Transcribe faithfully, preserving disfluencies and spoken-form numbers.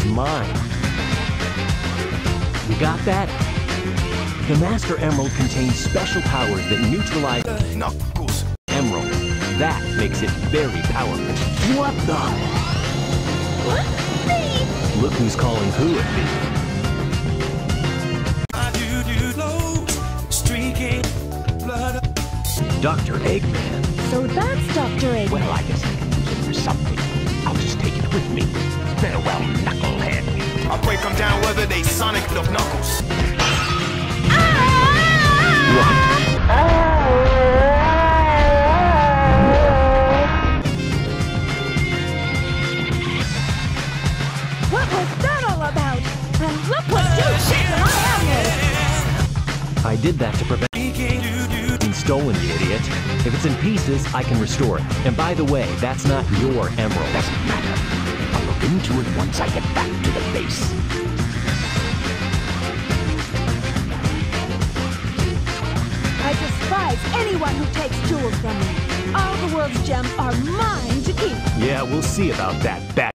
mine. You got that? The Master Emerald contains special powers that neutralize Knuckles. Emerald. That makes it very powerful. What the? What? Thief! Look who's calling who a thief. I do do low, streaking blood. Doctor Eggman. So that's Doctor Eggman. Well, I guess I can use it for something. I'll just take it with me. Farewell, Knucklehead. I break them down whether they Sonic or Knuckles. What was that all about? And look what you did to my emerald! I did that to prevent being stolen, you idiot. If it's in pieces, I can restore it. And by the way, that's not your emerald. Doesn't matter. I'll look into it once I get back to the base. I despise anyone who takes jewels from me. All the world's gems are mine to keep. Yeah, we'll see about that, bat.